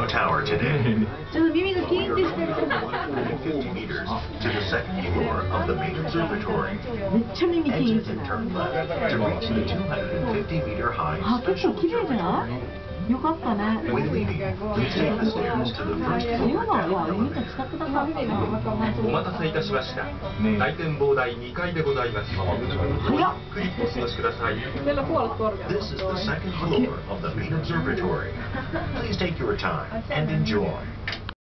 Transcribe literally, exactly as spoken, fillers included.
Toronto Tower today. ちょっと耳がキーンってしてる。 fifty meters to the second floor of the main observatory. めっちゃ耳キーン Exit してる。 and turn left to reach the two hundred fifty meter high あ、結 special 構綺麗じゃない？ observatory. よかったね。 When leaving, please take the stairs to the first 今 floor のいや down the 耳 left. が近くだからかな。 お待たせいたしました。大展望台にかいでございます。 早っ。 ゆっくりお過ごしください。 This is the second floor of the main observatory. Please take your time and enjoy.